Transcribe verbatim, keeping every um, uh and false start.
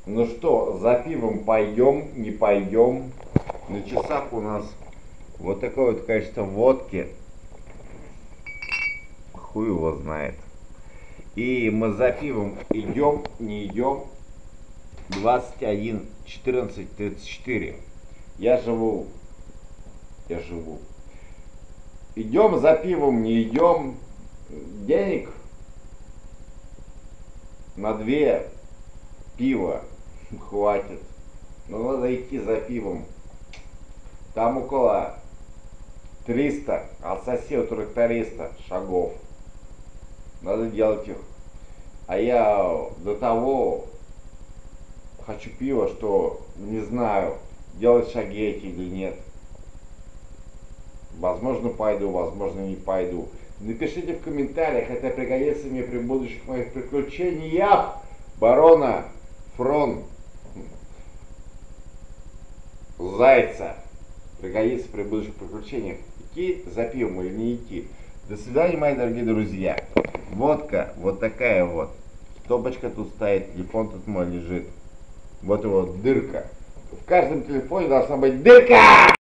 Ну что, за пивом пойдем, не пойдем. На часах у нас вот такое вот количество водки. Хуй его знает. И мы за пивом идем, не идем. двадцать один четырнадцать тридцать четыре. Я живу. Я живу. Идем за пивом, не идем. Денег на две пива хватит. Но надо идти за пивом. Там около триста, от соседа тракториста шагов. Надо делать их. А я до того хочу пива, что не знаю, делать шаги эти или нет. Возможно, пойду, возможно, не пойду. Напишите в комментариях, это пригодится мне при будущих моих приключениях. Барона Фрон Зайца. Пригодится при будущих приключениях. Идти за пивом или не идти. До свидания, мои дорогие друзья. Водка вот такая вот. Стопочка тут стоит, телефон тут мой лежит. Вот его дырка. В каждом телефоне должна быть дырка!